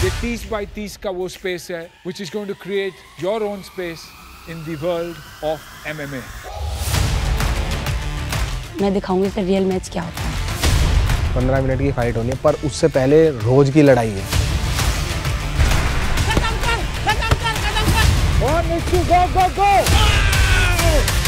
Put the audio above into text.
ये 30x30 का वो स्पेस है which is going to create your own space in the world of MMA. मैं दिखाऊंगी कि रियल मैच क्या होता है। 15 मिनट की फाइट होनी है, पर उससे पहले रोज की लड़ाई है। One, two, go, go, go!